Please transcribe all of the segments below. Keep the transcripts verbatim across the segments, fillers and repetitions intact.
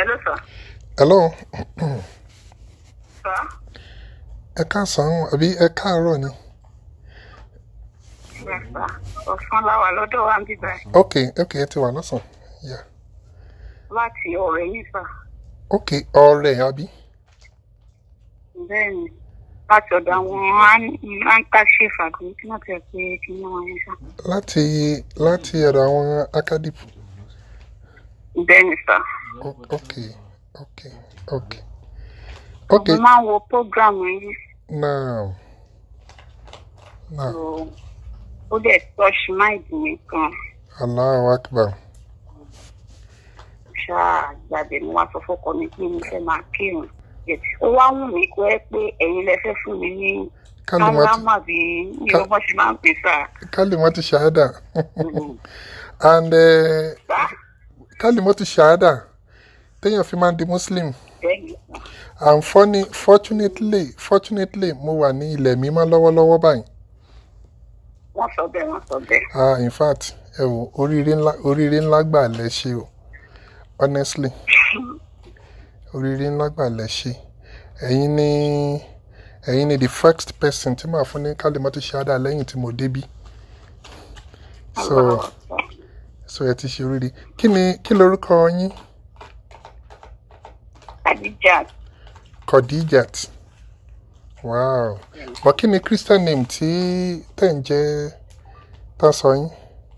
Hello, sir. Hello. Sir? Ẹ káàsán àbí ẹ káàárọ̀ ni? Yes, sir. Ọ̀sán la wà lọ́dọ̀ wa ń bí báyìí. Okay, okay, ẹ ti wà lọ́sàn. Yeah. Láti ọ̀rẹ́ yìí, sir. Okay, ọ̀rẹ́ àbí? Bẹ́ẹ̀ni, láti ọ̀dọ̀ àwọn handkerchief àbí kí wọ́n ti ẹ̀ pé kí wọ́n wọ́n yẹn sá. Láti láti ọ̀dọ̀ àwọn academic. Bẹ́ẹ̀ni, sir. Okay, okay, okay. Okay. Mo máa ń wo program yìí. Now. Now. So, ó dẹ̀ touch mind mi gan. Allahu Akbar. Ṣáà jáde mo wá sọ fọ́kọ mi pé mo fẹ́ máa kírun. Ó wá wù mí kó ẹ pé ẹ̀yin lẹ fẹ́ fún mi ní kálámà bí ní ọmọ ṣe máa ń pè sá. Kalimatu-Shaa'Ah. And uh, Kalimatu-Shaa'Ah. Téèyàn fi máa ń di Muslim. And funny, fortunately, fortunately, mo wà ní ilẹ̀ mímọ́ lọ́wọ́lọ́wọ́ báyìí. Wọ́n sọ bẹ́ẹ̀, wọ́n sọ bẹ́ẹ̀. Ah, in fact, ẹ wò oríire ńlá oríire ńlá gbà lẹ ṣe o. Honestly. Oríire ńlá gbà lẹ ṣe. Ẹ̀yin ni ẹ̀yin ni the first person tí màá fún ní Kalimatu-Shaa'Ah lẹ́yìn tí mo débí. So so ẹ ti ṣe oríire. Kí ni kí lorúkọ yín? Khadeejah. Khadeejah. Wow. But kí ni Christian name tí tẹ̀ ń jẹ́ tá sọ yín?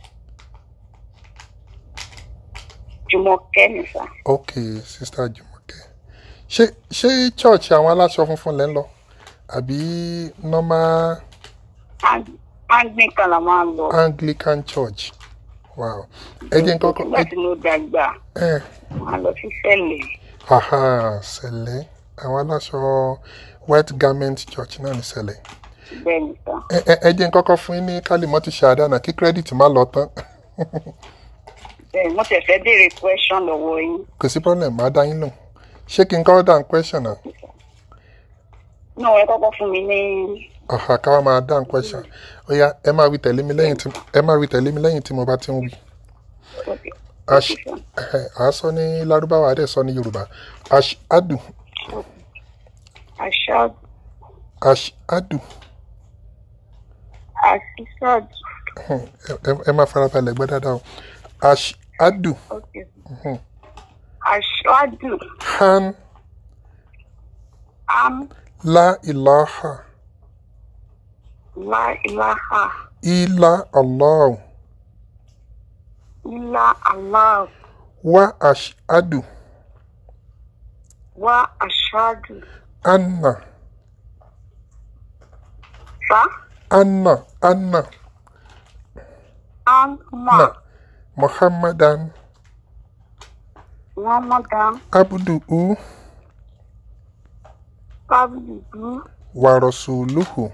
Jumoke ni sir. Okay, sister Jumoke. Ṣé ṣé church àwọn aláṣọ funfun lẹ́ ń lọ? Àbí normal Anglican la máa ń lọ. Anglican church. Wow. Ẹ jẹ́ nǹkan kan. Nígbà tí mo dàgbà, Eh. máa lọ sí Sẹ̀lẹ̀. Aha, Sẹ̀lẹ̀. Àwọn aláṣọ white garment church náà ní Sẹ̀lẹ̀. Bẹ́ẹ̀ni sir. Ẹ ẹ ẹ jẹ́ nǹkan kan fún yín ní Kalimatu-Shaa'Ah náà kí credit má lọ tán. Bẹ́ẹ̀ni, mo tẹ̀ fẹ́ béèrè question lọ́wọ́ yín. Kò sí problem, màá dá yín lóhùn. Ṣé kí n kọ́ dáhùn question náà? No, ẹ kọ́kọ́ fún mi ní. Aha, ká wá máa dáhùn question. Ó yá, ẹ máa wí tẹ̀lé mi lẹ́yìn tí ẹ máa wí tẹ̀lé mi lẹ́yìn tí mo bá ti ń wí. Okay. Ash a sọ ní Lárúbáwá a dẹ̀ sọ ní Yorùbá. Ashhadu. Ashhadu. Ashhadu. Ashhadu. Ẹ máa farabalẹ̀ gbọ́ dáadáa o. Ashhadu. Okay. Ashhadu. Han. Am. La ilaha. La ilaha. Illa Allah. Illa Allah. Wa ashhadu. Wa ashhadu. Anna. Sa. Anna. Anna. Anna. Na. Muhammadan. Muhammadan. Abduhu. Abduhu. Wa rasuluhu.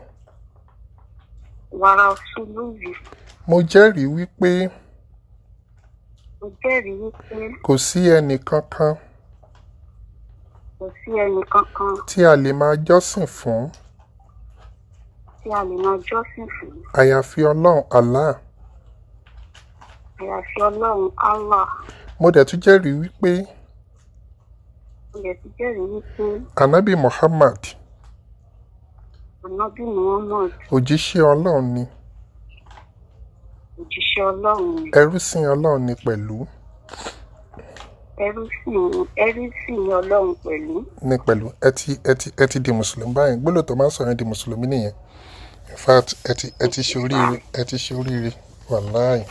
Wa rasuluhu. Mo jẹ́rìí wípé Mo jẹ́rìí wípé kò sí ẹnì kankan kò sí ẹnì kankan tí a lè máa jọ́sìn fún tí a lè máa jọ́sìn fún àyàfi Ọlọ́run Allah. àyàfi Ọlọ́run Allah. Mo dẹ̀ tún jẹ́rìí wípé Mo dẹ̀ tún jẹ́rìí wípé Ànábì Muhammad Ànábì Muhammad òjíṣẹ́ Ọlọ́run ni, òjíṣẹ́ Ọlọ́run ni, ẹrúsìn Ọlọ́run ni pẹ̀lú ẹrúsìn ẹrúsìn Ọlọ́run pẹ̀lú. ní pẹ̀lú ẹ ti ẹ ti ẹ ti di mùsùlùmí báyìí. Gbólóhùn tó máa ń sọ yẹn di mùsùlùmí nìyẹn. In fact ẹ ti ẹ ti ṣe oríire ẹ ti ṣe oríire wàláì.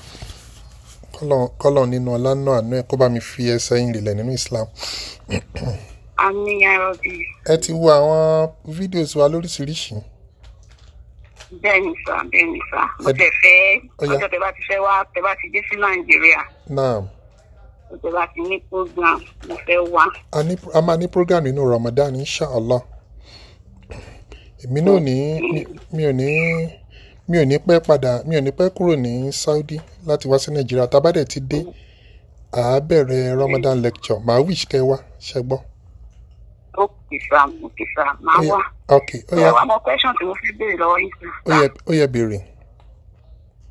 Kọ́lọ̀ nínú ọlá náà àánú ẹ̀ kó bá mi fi ẹsẹ̀ yín rinlẹ̀ nínú Islam. Àmín ya Rabbi. Ẹ ti wo àwọn fídíòs wa lóríṣiríṣi. Bẹ́ẹ̀ni sá, bẹ́ẹ̀ni sá. Mo tẹ̀ fẹ́ ọjọ́ tẹ bá ti fẹ́ wá tẹ bá ti dé sí Nàìjíríà. Naam. Tẹ bá ti ní program mo fẹ́ wá. A ní a máa ní program nínú Ramadan inshallah. Èmi náà ní mi ò ní mi ò ní pẹ́ padà mi ò ní pẹ́ kúrò ní Saudi láti wá sí Nàìjíríà. Tá bá dẹ̀ ti dé à á bẹ̀rẹ̀ Ramadan lecture. Màá wish kẹ́ wá ṣẹ́gbọ́. Okay sá, okay sá, máa wá. Okay, ó yá. Àwọn ọmọ question tí mo fi béèrè lọ́wọ́ yín sá. Ó yẹ ó yẹ béèrè.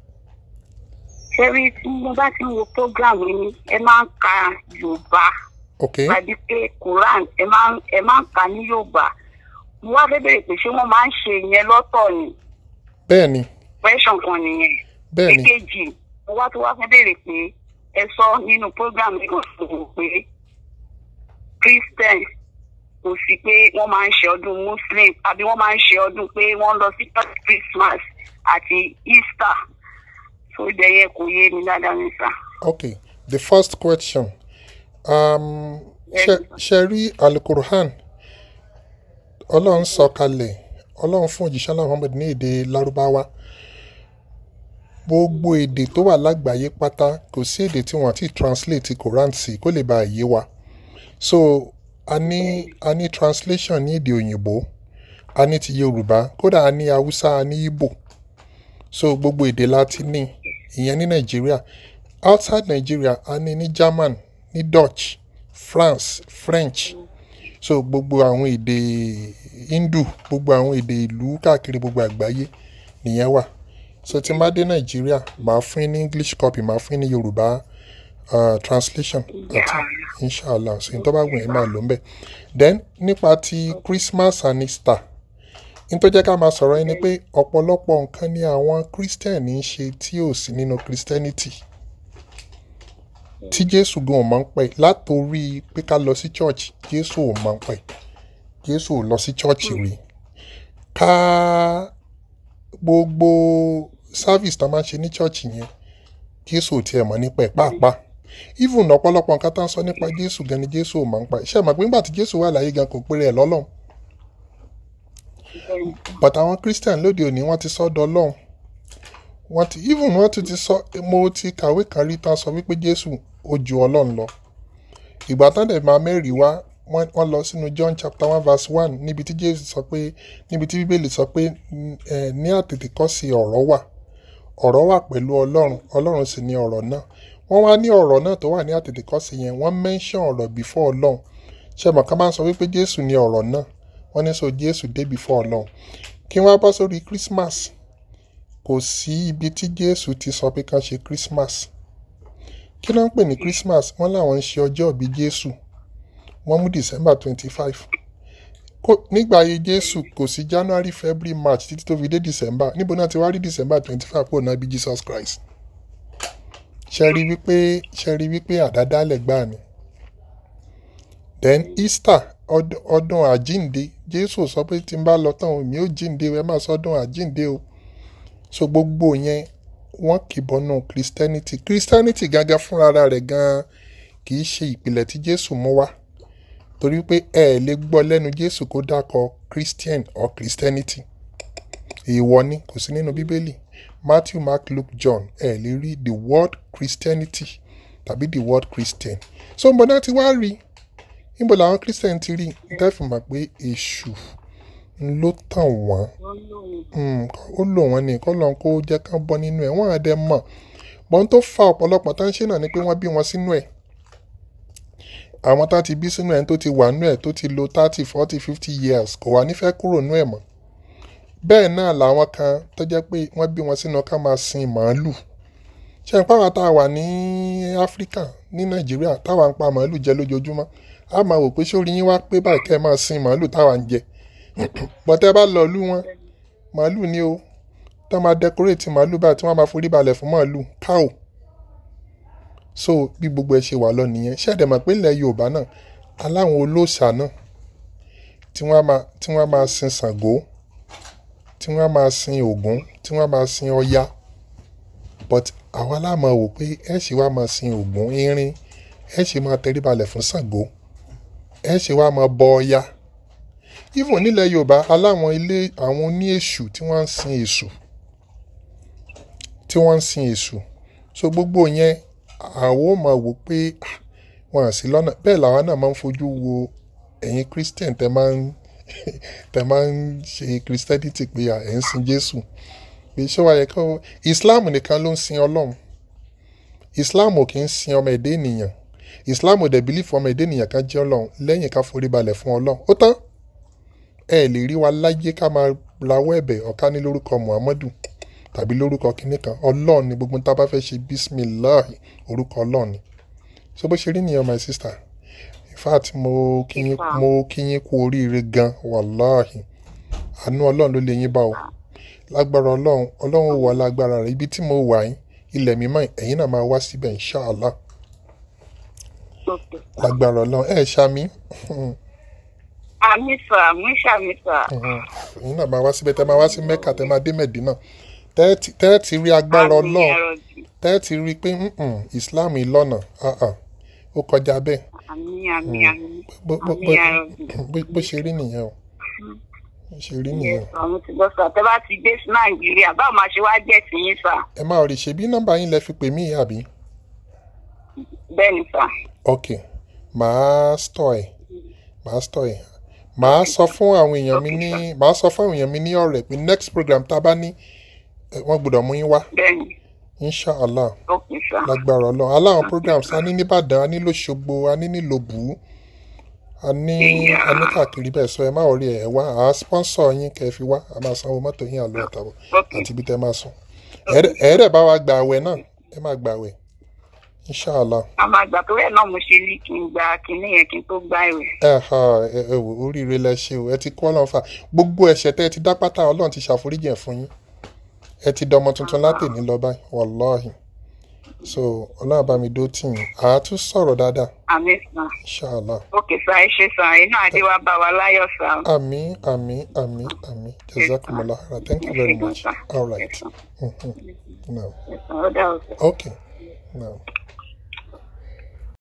Ṣé rí tí mo bá ti ń wo program yín ẹ máa ń ka Yorùbá Okay. Àbí pé Quran ẹ máa ẹ máa ń kà ní Yorùbá. Mo wá fẹ́ bèrè pé ṣé wọ́n máa ń ṣe ìyẹn lọ́tọ̀ ni? Bẹ́ẹ̀ni. Question kan nìyẹn. Bẹ́ẹ̀ni. Èkejì, mo wá tó wá fẹ́ bèrè pé ẹ sọ nínú program yìí kan sọ̀rọ̀ pé Christian kò sí pé wọ́n máa ń ṣe ọdún Muslim àbí wọ́n máa ń ṣe ọdún pé wọ́n lọ sí Christmas àti Easter. So ibẹ̀ yẹn kò yé mi dáadáa ní sà. Okay, the first question. Um, ṣe rí Al-Qur'an Ọlọ́run sọ kalẹ̀ Ọlọ́run fún òjíṣẹ́ náà Muhammad ní èdè Lárúbáwá. Gbogbo èdè tó wà lágbàáyé pátá kò sí èdè tí wọ́n ti translate Quran sí kó lè bá yé wa. So a ní a ní translation ní èdè òyìnbó, a ní ti Yorùbá, kódà a ní Haúsá, a ní Igbo. So gbogbo èdè láti ní ìyẹn ní Nàìjíríà. Outside Nigeria a ní ní German, ní Dutch, France, French. So gbogbo àwọn èdè Hindu, gbogbo àwọn èdè ìlú káàkiri gbogbo àgbáyé nìyẹn wà. So tí n bá dé Nàìjíríà màá fún ní English copy, màá fún ní Yorùbá uh, translation àti inshallah so n tó bá wù ẹ́ máa lò ń bẹ̀. Then nípa ti Christmas and Easter, n tó jẹ́ ká máa sọ̀rọ̀ ẹni pé ọ̀pọ̀lọpọ̀ nǹkan ni àwọn Christian ń ṣe tí ò sí nínú Christianity tí Jésù gan ò máa ń pẹ́. Látorí pé ká lọ sí church, Jésù ò máa ń pẹ́. Jésù ò lọ sí church rí. Ká gbogbo service tá máa ń ṣe ní church yẹn, Jésù ò tiẹ̀ mọ̀ nípa ẹ̀ pàápàá. Even ọ̀pọ̀lọpọ̀ nǹkan tá ń sọ nípa Jésù gan ni Jésù ò máa ń pa. Ṣé ẹ mọ̀ pé nígbà tí Jésù wà láyé gan kò péré ẹ̀ lọ́lọ́run? But àwọn Christian lóde òní wọ́n ti sọ dọ́lọ́run. Wọ́n ti even wọ́n ti ti sọ, mo ti kàwé kan rí tán sọ wípé Jésù ó ju Ọlọ́run lọ. Ìgbà tán dẹ̀ máa mẹ́rìí wá, wọ́n lọ sínú John chapter one verse one níbi tí Jésù sọ pé, níbi tí Bíbélì sọ pé ní àtètèkọ́ṣe ọ̀rọ̀ wà. Ọ̀rọ̀ wà pẹ̀lú Ọlọ́run, Ọlọ́run sì ni ọ̀rọ̀ náà. Wọ́n wá ní ọ̀rọ̀ náà tó wà ní àtètèkọ́ṣe yẹn, wọ́n mention ọ̀rọ̀ before Ọlọ́run. Ṣé mọ̀ ká máa ń sọ wípé Jésù ni ọ̀rọ̀ náà? Wọ́n ní so Jésù dé before Ọlọ́run. Kí wọ́n bá sórí Christmas, kò sí ibi tí Jésù ti sọ pé ká ṣe Christmas. Kí ló ń pè ní Christmas? Wọ́n láwọn ń ṣe ọjọ́ ìbí Jésù. Wọ́n mú December twenty-five. Nígbà ayé Jésù kò sí January, February, March títí tó fi dé December. Níbo náà ti wá rí December twenty-five kó náà bí Jesus Christ? Ṣé rí wípé ṣé rí wípé àdádálẹ̀ gbáà ni? Then Easter, ọdún àjíǹde, Jésù sọ pé tí n bá lọ tán mi ò jíǹde, ẹ máa sọ ọdún àjíǹde o. So gbogbo yẹn wọ́n kì bọ́nú Christianity. Christianity gángan fúnra rẹ̀ gan kì í ṣe ìpìlẹ̀ tí Jésù mú wá. Torí pé ẹ lè gbọ́ lẹ́nu Jésù kó dákọ Christian or Christianity. Èèwọ̀ ni, kò sí nínú Bíbélì. Matthew, Mark, Luke, John, ẹ lè rí the word Christianity tàbí the word Christian. So mbọ̀ náà ti wá rí, níbo làwọn Christian ti rí, dáìfù mọ̀ pé èṣù ló tàn wọ́n. Ó lò wọ́n ní kọ́ lọ́n kó jẹ́ kán bọ́ nínú ẹ̀, wọ́n á dẹ mọ̀. Bọ́n tó fa ọ̀pọ̀lọpọ̀ tá ń ṣe náà ni pé wọ́n bí wọn sínú ẹ̀. Àwọn tá ti bí sínú ẹ̀ tó ti wà nínú ẹ̀ tó ti lo thirty, forty, fifty years kò wá nífẹ̀ẹ́ kúrò nínú ẹ̀ mọ́. Bẹ́ẹ̀ náà làwọn kan tó jẹ́ pé wọ́n bí wọn sínú ká máa sin màálù. Ṣé ìpá wa tá a wà ní Áfíríkà, ní Nàìjíríà, táwa ń pa màálù jẹ lójoojúmọ́, a máa wò pé sórí yín wá pé báyìí kẹ́ ẹ máa sin màálù táwa ń jẹ. Bọ́tẹ́ bá lọ lú wọn, màálù ni o. Tó máa decorate màálù báyìí tí wọ́n máa forí balẹ̀ fún màálù, cow. So bí gbogbo ẹ ṣe wà lọ nìyẹn. Ṣé ẹ̀dẹ̀ mọ̀ pé ilẹ̀ Yorùbá náà aláwọn olóòṣà náà tí wọ́n máa tí wọ́n máa sin Ṣàngó, tí wọ́n máa sin Ògún, tí wọ́n máa sin Ọya. But àwa la máa wò pé ẹ ṣe wá máa sin Ògún irin, ẹ ṣe máa tẹrí balẹ̀ fún Ṣàngó, ẹ ṣe wá máa bọ Ọya. Even nílẹ̀ Yorùbá aláwọn ilé àwọn oní èṣù tí wọ́n ń sin èṣù, tí wọ́n ń sin èṣù. So gbogbo yẹn àwọn ò máa wò pé wọ́n à sí lọ́nà. Bẹ́ẹ̀ làwọn náà máa ń fojú wo ẹ̀yin Christian tẹ máa ń tẹ máa ń ṣe Christianity pé ẹ̀ ń sin Jésù. Pé ṣé wàá yẹ kó Islam nìkan ló ń sin Ọlọ́run. Islam ò kì í sin ọmọ ẹ̀dá ènìyàn. Islam ò dẹ̀ believe ọmọ ẹ̀dá ènìyàn kan jẹ́ Ọlọ́run lẹ́yìn ká forí balẹ̀ fún Ọlọ́run. Ó tán. Ẹ lè rí wa láyé ká máa rawọ́ ẹ̀bẹ̀ ọ̀ká ní lórúkọ Muhammadu tàbí lórúkọ kìnnì kan. Ọlọ́run ni gbogbo tá a bá fẹ́ ṣe bismillah orúkọ Ọlọ́run ni. So bó ṣe rí nìyẹn my sister. In fact mo kí yín mo kí yín kú oríire gan wàláhì àánú ọlọ́run ló lè yín bá o lágbára ọlọ́run ọlọ́run wà lágbára rẹ̀ ibi tí mo wà yín ilẹ̀ mímọ́ ẹ̀yin náà máa wá síbẹ̀ inshallah lágbára ọlọ́run ẹ̀ ṣàmì. àmì sà àmì ṣàmì sà. ẹ̀yin náà máa wá síbẹ̀ tẹ́ máa wá sí Mẹ́kà tẹ́ máa dé Mẹ́dínà tẹ́ẹ̀tì rí agbára ọlọ́run tẹ́ẹ̀tì rí pé Islam ìlọ́nà ó kọjá bẹ́ẹ̀. àmì àmì àmì. bó ṣe rí nìyẹn o bó ṣe rí nìyẹn. àwọn ti gbọ́ sà tẹ́ bá ti dé sí Nàìjíríà báwo máa ṣe wá jẹ́ sí yín sà. ẹ máa rí ṣe bí nọ́mbà yín lẹ fi pè mí àbí. bẹ́ẹ̀ ni sà. ok màá store ẹ̀ màá store ẹ̀ màá sọ fún àwọn èèyàn mi ní màá sọ fún àwọn èèyàn mi ní ọ̀rẹ́ pé next program tá a bá ní wọ́n gbọ́dọ̀ mú yín wá. bẹ́ẹ̀ ni. inshallah okay sir. lágbára ọlọ́run aláwọn programs a ní nìbàdàn a ní lọ́ṣogbo a ní nílòbù a ní a ní káàkiri bẹ́ẹ̀ sọ ẹ má rí ẹ wá à á sponsor yín kẹ́ ẹ fi wá a máa sanwó mọ́tò yín àlọ́ àtàwọn àti ibi tẹ́ máa sùn ẹ̀ẹ́dẹ̀ bá wa gbà àwẹ̀ náà ẹ má gbà àwẹ̀ inshallah. a máa gbà tó yẹ náà mo ṣe ní kí n gba kinní yẹn kí n tó gbá ìwẹ̀. ẹ ha ẹ ẹ wò oríire lẹ ṣe o ẹ ti kọ́ ọlọ́run fà gbogbo ẹ̀ṣẹ̀ tẹ́ ẹ ti dá pátá ọlọ́run ti ṣàforíjì ẹ̀ fún yín ẹ ti dọmọ tuntun látè ní lọ báyìí wàláhì so ọlọ́run bá mi dó tì yín àá tún sọ̀rọ̀ dáadáa. àmín sà. inshallah. ok sà ẹ ṣe sà iná adé wa bá wa láyọ̀ sà. àmín àmín àmín àmín jazakumullah khairan thank you very much all right. Mm-hmm. No. Yes, sir. Okay. No.